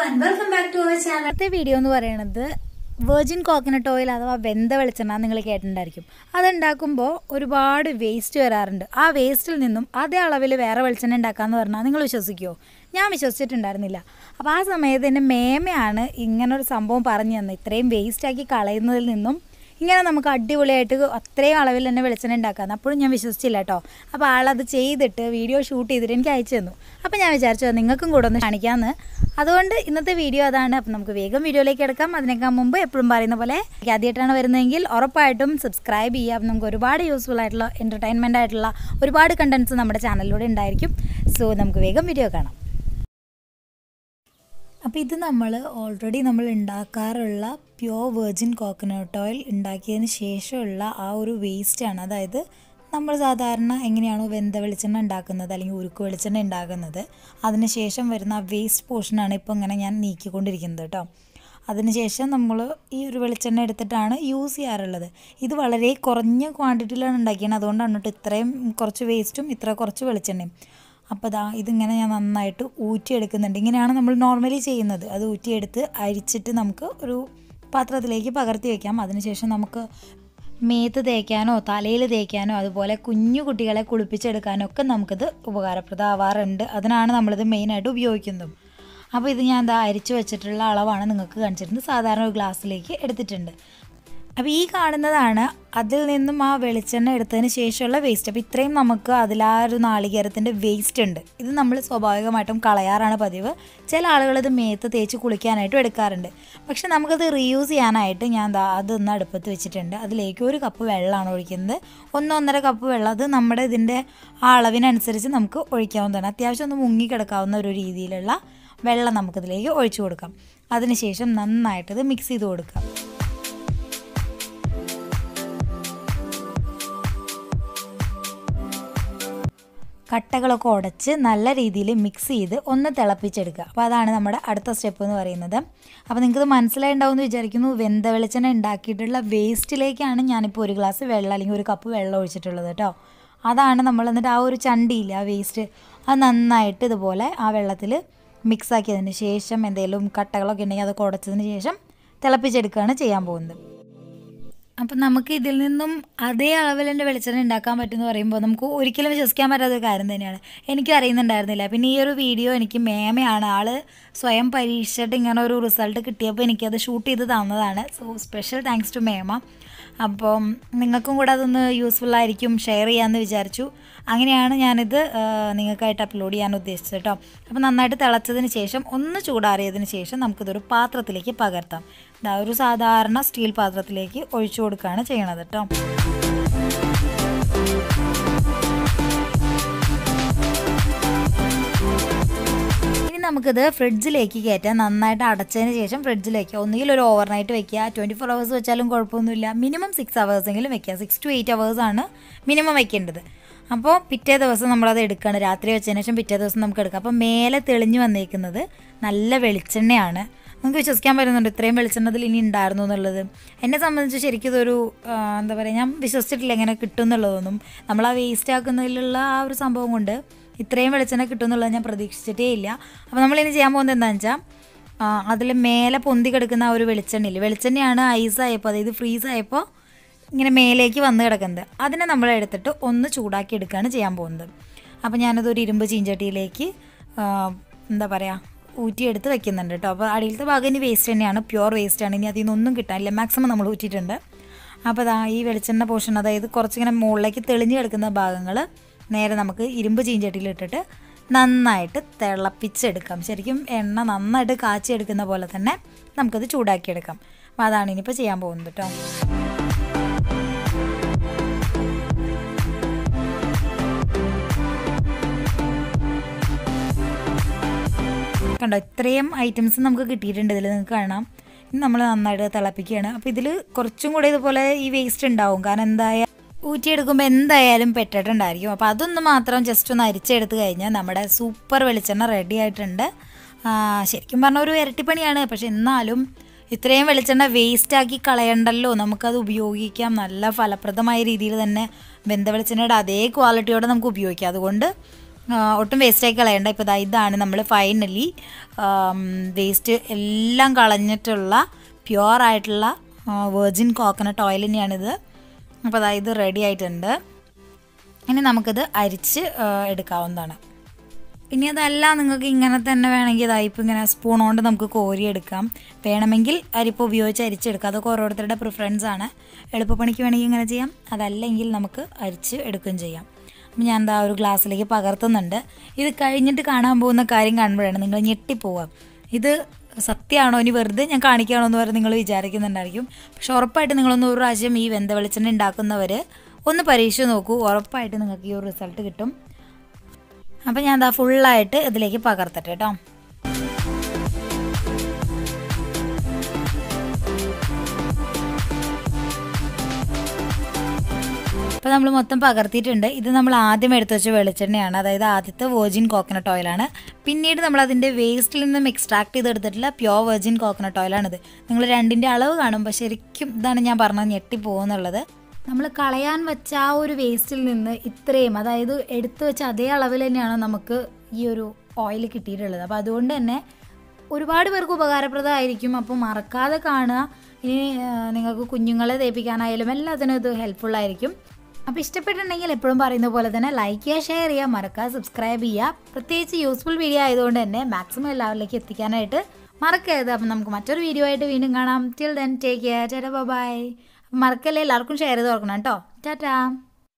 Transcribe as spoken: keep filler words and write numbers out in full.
and welcome back to our channel. ഇന്നത്തെ video എന്ന് പറയുന്നത് വെർജിൻ കോക്കനട്ട് ഓയിൽ അഥവാ വെന്ത വെളിച്ചെണ്ണ നിങ്ങൾ കേട്ടിട്ടുണ്ടായിരിക്കും. അതുണ്ടാക്കുമ്പോൾ ഒരുപാട് വേസ്റ്റ് വരാറുണ്ട്. ആ വേസ്റ്റിൽ നിന്നും അതേ അളവിൽ വേറെ വെളിച്ചെണ്ണ ഉണ്ടാക്കാമെന്ന് പറഞ്ഞാൽ നിങ്ങൾ വിശ്വസിക്കുമോ? ഞാൻ വിശ്വസിച്ചിട്ടുണ്ടായിരുന്നില്ല. അപ്പോൾ ആ സമയത്ത് എൻ്റെ മേമയാണ് ഇങ്ങനൊരു സംഭവം പറഞ്ഞു തന്നെ, ഇത്രയും വേസ്റ്റാക്കി കളയുന്നതിൽ നിന്നും ഇങ്ങനെ നമുക്ക് അടിപൊളിയായിട്ട് അത്രയും അളവിൽ തന്നെ വെളിച്ചെണ്ണ ഉണ്ടാക്കാമെന്ന്. അപ്പോഴും ഞാൻ വിശ്വസിച്ചില്ല കേട്ടോ. അപ്പോൾ ആളത് ചെയ്തിട്ട് വീഡിയോ ഷൂട്ട് ചെയ്തിട്ട് എനിക്ക് അയച്ചു തന്നു. അപ്പോൾ ഞാൻ വിചാരിച്ചു നിങ്ങൾക്കും കൂടെ ഒന്ന് കാണിക്കാമെന്ന്. അതുകൊണ്ട് ഇന്നത്തെ വീഡിയോ അതാണ്. അപ്പം നമുക്ക് വേഗം വീഡിയോയിലേക്ക് എടുക്കാം. അതിനേക്കാൾ മുമ്പ് എപ്പോഴും പറയുന്ന പോലെ ആദ്യമായിട്ടാണ് വരുന്നതെങ്കിൽ ഉറപ്പായിട്ടും സബ്സ്ക്രൈബ് ചെയ്യുക. അപ്പം നമുക്ക് ഒരുപാട് യൂസ്ഫുൾ ആയിട്ടുള്ള എൻ്റർടൈൻമെൻ്റ് ആയിട്ടുള്ള ഒരുപാട് കണ്ടൻറ്റ്സ് നമ്മുടെ ചാനലിലൂടെ ഉണ്ടായിരിക്കും. സോ നമുക്ക് വേഗം വീഡിയോ കാണാം. അപ്പോൾ ഇത് നമ്മൾ ഓൾറെഡി നമ്മൾ ഉണ്ടാക്കാറുള്ള പ്യുവർ വെർജിൻ കോക്കനട്ട് ഓയിൽ ഉണ്ടാക്കിയതിന് ശേഷമുള്ള ആ ഒരു വേസ്റ്റാണ്. അതായത് നമ്മൾ സാധാരണ എങ്ങനെയാണോ വെന്ത വെളിച്ചെണ്ണ ഉണ്ടാക്കുന്നത് അല്ലെങ്കിൽ ഉരുക്ക് വെളിച്ചെണ്ണ ഉണ്ടാക്കുന്നത്, അതിന് ശേഷം വരുന്ന ആ വേസ്റ്റ് പോർഷനാണ് ഇപ്പോൾ ഇങ്ങനെ ഞാൻ നീക്കിക്കൊണ്ടിരിക്കുന്നത് കേട്ടോ. അതിനുശേഷം നമ്മൾ ഈ ഒരു വെളിച്ചെണ്ണ എടുത്തിട്ടാണ് യൂസ് ചെയ്യാറുള്ളത്. ഇത് വളരെ കുറഞ്ഞ ക്വാണ്ടിറ്റിയിലാണ് ഉണ്ടാക്കിയത്, അതുകൊണ്ടാണ് കേട്ടോ ഇത്രയും കുറച്ച് വേസ്റ്റും ഇത്ര കുറച്ച് വെളിച്ചെണ്ണയും. അപ്പോൾ ദാ ഇതിങ്ങനെ ഞാൻ നന്നായിട്ട് ഊറ്റിയെടുക്കുന്നുണ്ട്. ഇങ്ങനെയാണ് നമ്മൾ നോർമലി ചെയ്യുന്നത്. അത് ഊറ്റിയെടുത്ത് അരിച്ചിട്ട് നമുക്ക് ഒരു പാത്രത്തിലേക്ക് പകർത്തി വയ്ക്കാം. അതിനുശേഷം നമുക്ക് മേത്ത് തേക്കാനോ തലയിൽ തേക്കാനോ അതുപോലെ കുഞ്ഞു കുട്ടികളെ കുളിപ്പിച്ചെടുക്കാനോ ഒക്കെ നമുക്കിത് ഉപകാരപ്രദമാവാറുണ്ട്. അതിനാണ് നമ്മളിത് മെയിനായിട്ട് ഉപയോഗിക്കുന്നതും. അപ്പോൾ ഇത് ഞാൻ എന്താ അരിച്ചു വെച്ചിട്ടുള്ള അളവാണ് നിങ്ങൾക്ക് കാണിച്ചിട്ടുണ്ട്. സാധാരണ ഒരു ഗ്ലാസ്സിലേക്ക് എടുത്തിട്ടുണ്ട്. അപ്പോൾ ഈ കാണുന്നതാണ് അതിൽ നിന്നും ആ വെളിച്ചെണ്ണ എടുത്തതിന് ശേഷമുള്ള വേസ്റ്റ്. അപ്പോൾ ഇത്രയും നമുക്ക് അതിൽ ആ ഒരു നാളികേരത്തിൻ്റെ വേസ്റ്റ് ഉണ്ട്. ഇത് നമ്മൾ സ്വാഭാവികമായിട്ടും കളയാറാണ് പതിവ്. ചില ആളുകൾ ഇത് മേത്ത് തേച്ച് കുളിക്കാനായിട്ടും എടുക്കാറുണ്ട്. പക്ഷെ നമുക്കത് റീയൂസ് ചെയ്യാനായിട്ട് ഞാൻ ദാ അതൊന്ന് അടുപ്പത്ത് വെച്ചിട്ടുണ്ട്. അതിലേക്ക് ഒരു കപ്പ് വെള്ളമാണ് ഒഴിക്കുന്നത്. ഒന്നൊന്നര കപ്പ് വെള്ളം. അത് നമ്മുടെ ഇതിൻ്റെ ആ അളവിനനുസരിച്ച് നമുക്ക് ഒഴിക്കാവുന്നതാണ്. അത്യാവശ്യം ഒന്ന് മുങ്ങിക്കിടക്കാവുന്ന ഒരു രീതിയിലുള്ള വെള്ളം നമുക്കിതിലേക്ക് ഒഴിച്ചു കൊടുക്കാം. അതിനുശേഷം നന്നായിട്ടത് മിക്സ് ചെയ്ത് കൊടുക്കാം. കട്ടകളൊക്കെ ഉടച്ച് നല്ല രീതിയിൽ മിക്സ് ചെയ്ത് ഒന്ന് തിളപ്പിച്ചെടുക്കുക. അപ്പോൾ അതാണ് നമ്മുടെ അടുത്ത സ്റ്റെപ്പ് എന്ന് പറയുന്നത്. അപ്പോൾ നിങ്ങൾക്കത് മനസ്സിലായിട്ടുണ്ടാവും എന്ന് വിചാരിക്കുന്നു. വെന്ത വെളിച്ചെണ്ണ ഉണ്ടാക്കിയിട്ടുള്ള വേസ്റ്റിലേക്കാണ് ഞാനിപ്പോൾ ഒരു ഗ്ലാസ് വെള്ളം അല്ലെങ്കിൽ ഒരു കപ്പ് വെള്ളം ഒഴിച്ചിട്ടുള്ളത് കേട്ടോ. അതാണ് നമ്മൾ എന്നിട്ട് ആ ഒരു ചണ്ടിയില്ല ആ വേസ്റ്റ്, അത് നന്നായിട്ട് ഇതുപോലെ ആ വെള്ളത്തിൽ മിക്സ് ആക്കിയതിന് ശേഷം എന്തെങ്കിലും കട്ടകളൊക്കെ ഉണ്ടെങ്കിൽ അതൊക്കെ ഉടച്ചതിന് ശേഷം തിളപ്പിച്ചെടുക്കുകയാണ് ചെയ്യാൻ പോകുന്നത്. അപ്പം നമുക്ക് ഇതിൽ നിന്നും അതേ അളവിൽ തന്നെ വെളിച്ചെണ്ണ ഉണ്ടാക്കാൻ പറ്റുമെന്ന് പറയുമ്പോൾ നമുക്ക് ഒരിക്കലും വിശ്വസിക്കാൻ പറ്റാത്തൊരു കാര്യം തന്നെയാണ്. എനിക്കും അറിയുന്നുണ്ടായിരുന്നില്ല. പിന്നെ ഈ ഒരു വീഡിയോ എനിക്ക് മേമയാണ്, ആൾ സ്വയം പരീക്ഷിച്ചിട്ട് ഇങ്ങനെ ഒരു റിസൾട്ട് കിട്ടിയപ്പോൾ എനിക്കത് ഷൂട്ട് ചെയ്ത് തന്നതാണ്. സോ സ്പെഷ്യൽ താങ്ക്സ് ടു മേമ. അപ്പം നിങ്ങൾക്കും കൂടെ അതൊന്ന് യൂസ്ഫുൾ ആയിരിക്കും, ഷെയർ ചെയ്യാമെന്ന് വിചാരിച്ചു. അങ്ങനെയാണ് ഞാനിത് നിങ്ങൾക്കായിട്ട് അപ്ലോഡ് ചെയ്യാൻ ഉദ്ദേശിച്ചത് കേട്ടോ. അപ്പോൾ നന്നായിട്ട് തിളച്ചതിന് ശേഷം ഒന്ന് ചൂടാറിയതിന് ശേഷം നമുക്കിതൊരു പാത്രത്തിലേക്ക് പകർത്താം. ഇതാ ഒരു സാധാരണ സ്റ്റീൽ പാത്രത്തിലേക്ക് ഒഴിച്ചു കൊടുക്കുകയാണ് ചെയ്യണത് കേട്ടോ. ഇനി നമുക്കിത് ഫ്രിഡ്ജിലേക്ക് കയറ്റാം. നന്നായിട്ട് അടച്ചതിന് ശേഷം ഫ്രിഡ്ജിലേക്ക് ഒന്നുകിൽ ഒരു ഓവർനൈറ്റ് വെക്കുക, ട്വൻറ്റി ഫോർ അവേഴ്സ് വെച്ചാലും കുഴപ്പമൊന്നുമില്ല. മിനിമം സിക്സ് അവേഴ്സെങ്കിലും വെക്കുക. സിക്സ് ടു എയ്റ്റ് അവേഴ്സാണ് മിനിമം വെക്കേണ്ടത്. അപ്പോൾ പിറ്റേ ദിവസം നമ്മളത് എടുക്കുകയാണ്. രാത്രി വെച്ചതിന് ശേഷം പിറ്റേ ദിവസം നമുക്ക് എടുക്കാം. അപ്പോൾ മേലെ തെളിഞ്ഞ് വന്നേക്കുന്നത് നല്ല വെളിച്ചെണ്ണയാണ്. നമുക്ക് വിശ്വസിക്കാൻ പറ്റുന്നുണ്ട് ഇത്രയും വെളിച്ചെണ്ണത്തിൽ ഇനി ഉണ്ടായിരുന്നു എന്നുള്ളത്. എന്നെ സംബന്ധിച്ച് ശരിക്കും ഇതൊരു എന്താ പറയുക, ഞാൻ വിശ്വസിച്ചിട്ടില്ല എങ്ങനെ കിട്ടും എന്നുള്ളതൊന്നും. നമ്മൾ ആ വേസ്റ്റ് ആക്കുന്നതിലുള്ള ആ ഒരു സംഭവം കൊണ്ട് ഇത്രയും വെളിച്ചെണ്ണ കിട്ടും എന്നുള്ളത് ഞാൻ പ്രതീക്ഷിച്ചിട്ടേ ഇല്ല. അപ്പോൾ നമ്മളിനി ചെയ്യാൻ പോകുന്നത് എന്താണെന്ന് വെച്ചാൽ അതിൽ മേലെ പൊന്തി കിടക്കുന്ന ആ ഒരു വെളിച്ചെണ്ണയിൽ വെളിച്ചെണ്ണയാണ് ഐസായപ്പോൾ, അതായത് ഫ്രീസായപ്പോൾ ഇങ്ങനെ മേലേക്ക് വന്ന് കിടക്കുന്നത്, അതിനെ നമ്മൾ എടുത്തിട്ട് ഒന്ന് ചൂടാക്കി എടുക്കുകയാണ് ചെയ്യാൻ പോകുന്നത്. അപ്പോൾ ഞാനതൊരു ഇരുമ്പ് ചീഞ്ചട്ടിയിലേക്ക് എന്താ പറയുക ഊറ്റിയെടുത്ത് വെക്കുന്നുണ്ട് കേട്ടോ. അപ്പോൾ അടിയിലത്തെ ഭാഗം ഇനി വേസ്റ്റ് തന്നെയാണ്, പ്യുവർ വേസ്റ്റാണ്. ഇനി അതിൽ നിന്നൊന്നും കിട്ടാനില്ല, മാക്സിമം നമ്മൾ ഊറ്റിയിട്ടുണ്ട്. അപ്പോൾ അതാ ഈ വെളിച്ചെണ്ണ പോർഷൻ, അതായത് കുറച്ചിങ്ങനെ മുകളിലേക്ക് തെളിഞ്ഞ് കിടക്കുന്ന ഭാഗങ്ങൾ നേരെ നമുക്ക് ഇരുമ്പ് ചീഞ്ചട്ടിയിലിട്ടിട്ട് നന്നായിട്ട് തിളപ്പിച്ചെടുക്കാം. ശരിക്കും എണ്ണ നന്നായിട്ട് കാച്ചിയെടുക്കുന്ന പോലെ തന്നെ നമുക്കത് ചൂടാക്കിയെടുക്കാം. അപ്പോൾ അതാണ് ഇനിയിപ്പോൾ ചെയ്യാൻ പോകുന്നത് കേട്ടോ. കണ്ടോ, ഇത്രയും ഐറ്റംസ് നമുക്ക് കിട്ടിയിട്ടുണ്ട്. ഇതിൽ നിങ്ങൾക്ക് കാണാം. ഇനി നമ്മൾ നന്നായിട്ട് തിളപ്പിക്കുകയാണ്. അപ്പോൾ ഇതിൽ കുറച്ചും കൂടെ ഇതുപോലെ ഈ വേസ്റ്റ് ഉണ്ടാവും, കാരണം എന്തായാലും ഊറ്റിയെടുക്കുമ്പോൾ എന്തായാലും പെട്ടിട്ടുണ്ടായിരിക്കും. അപ്പോൾ അതൊന്ന് മാത്രം ജസ്റ്റ് ഒന്ന് അരിച്ചെടുത്ത് കഴിഞ്ഞാൽ നമ്മുടെ സൂപ്പർ വെളിച്ചെണ്ണ റെഡി ആയിട്ടുണ്ട്. ശരിക്കും പറഞ്ഞാൽ ഒരു ഇരട്ടിപ്പണിയാണ്, പക്ഷെ എന്നാലും ഇത്രയും വെളിച്ചെണ്ണ വേസ്റ്റാക്കി കളയണ്ടല്ലോ, നമുക്കത് ഉപയോഗിക്കാം. നല്ല ഫലപ്രദമായ രീതിയിൽ തന്നെ വെന്ത വെളിച്ചെണ്ണയുടെ അതേ ക്വാളിറ്റിയോടെ നമുക്ക് ഉപയോഗിക്കാം. അതുകൊണ്ട് ഒട്ടും വേസ്റ്റായി കളയണ്ട. ഇപ്പോൾ ഇതാ ഇതാണ് നമ്മൾ ഫൈനലി വേസ്റ്റ് എല്ലാം കളഞ്ഞിട്ടുള്ള പ്യുവറായിട്ടുള്ള വെർജിൻ കോക്കനട്ട് ഓയിൽ തന്നെയാണിത്. അപ്പോൾ അതാ ഇത് റെഡി ആയിട്ടുണ്ട്. ഇനി നമുക്കിത് അരിച്ച് എടുക്കാവുന്നതാണ്. ഇനി അതല്ല നിങ്ങൾക്ക് ഇങ്ങനെ തന്നെ വേണമെങ്കിൽ ഇതായിപ്പോൾ ഇങ്ങനെ സ്പൂൺ കൊണ്ട് നമുക്ക് കോരിയെടുക്കാം. വേണമെങ്കിൽ അരിപ്പ് ഉപയോഗിച്ച് അരിച്ചെടുക്കാം. അതൊക്കെ ഓരോരുത്തരുടെ പ്രിഫറൻസ് ആണ്. എളുപ്പപ്പണിക്ക് വേണമെങ്കിൽ ഇങ്ങനെ ചെയ്യാം, അതല്ലെങ്കിൽ നമുക്ക് അരിച്ച് എടുക്കുകയും ചെയ്യാം. അപ്പം ഞാൻ എന്താ ഒരു ഗ്ലാസ്സിലേക്ക് പകർത്തുന്നുണ്ട്. ഇത് കഴിഞ്ഞിട്ട് കാണാൻ പോകുന്ന കാര്യം കാണുമ്പോഴാണ് നിങ്ങൾ ഞെട്ടിപ്പോവുക. ഇത് സത്യമാണോ ഇനി വെറുതെ ഞാൻ കാണിക്കുകയാണോ എന്ന് വരെ നിങ്ങൾ വിചാരിക്കുന്നുണ്ടായിരിക്കും. പക്ഷെ ഉറപ്പായിട്ട് നിങ്ങളൊന്ന് ഒരു പ്രാവശ്യം ഈ വെന്ത വെളിച്ചെണ്ണ ഉണ്ടാക്കുന്നവർ ഒന്ന് പരീക്ഷിച്ച് നോക്കൂ. ഉറപ്പായിട്ട് നിങ്ങൾക്ക് ഈ ഒരു റിസൾട്ട് കിട്ടും. അപ്പം ഞാൻ എന്താ ഫുള്ളായിട്ട് ഇതിലേക്ക് പകർത്തട്ടെ കേട്ടോ. അപ്പോൾ നമ്മൾ മൊത്തം പകർത്തിയിട്ടുണ്ട്. ഇത് നമ്മൾ ആദ്യം എടുത്തു വെച്ച വെളിച്ചെണ്ണയാണ്, അതായത് ആദ്യത്തെ വെർജിൻ കോക്കനട്ട് ഓയിലാണ്. പിന്നീട് നമ്മൾ അതിൻ്റെ വേസ്റ്റിൽ നിന്നും എക്സ്ട്രാക്ട് ചെയ്തെടുത്തിട്ടുള്ള പ്യോർ വെർജിൻ കോക്കനട്ട് ഓയിലാണിത്. നിങ്ങൾ രണ്ടിൻ്റെ അളവ് കാണുമ്പോൾ ശരിക്കും ഇതാണ് ഞാൻ പറഞ്ഞത് ഞെട്ടിപ്പോകുന്നുള്ളത്. നമ്മൾ കളയാൻ വെച്ച ആ ഒരു വേസ്റ്റിൽ നിന്ന് ഇത്രയും, അതായത് എടുത്തു വെച്ച അതേ അളവിൽ തന്നെയാണ് നമുക്ക് ഈ ഒരു ഓയിൽ കിട്ടിയിട്ടുള്ളത്. അപ്പോൾ അതുകൊണ്ട് തന്നെ ഒരുപാട് പേർക്ക് ഉപകാരപ്രദമായിരിക്കും. അപ്പോൾ മറക്കാതെ കാണുക. ഇനി നിങ്ങൾക്ക് കുഞ്ഞുങ്ങളെ തേപ്പിക്കാനായാലും എല്ലാത്തിനും ഇത് ഹെൽപ്ഫുള്ളായിരിക്കും. അപ്പോൾ ഇഷ്ടപ്പെട്ടിട്ടുണ്ടെങ്കിൽ എപ്പോഴും പറയുന്ന പോലെ തന്നെ ലൈക്ക് ചെയ്യുക, ഷെയർ ചെയ്യുക, മറക്കാതെ സബ്സ്ക്രൈബ് ചെയ്യുക. പ്രത്യേകിച്ച് യൂസ്ഫുൾ വീഡിയോ ആയതുകൊണ്ട് തന്നെ മാക്സിമം എല്ലാവരിലേക്ക് എത്തിക്കാനായിട്ട് മറക്കരുത്. അപ്പം നമുക്ക് മറ്റൊരു വീഡിയോ ആയിട്ട് വീണ്ടും കാണാം. Till then take care. Tata bye. മറക്കല്ലേ, എല്ലാവർക്കും ഷെയർ ചെയ്ത് കൊടുക്കണം കേട്ടോ. ടാറ്റാ.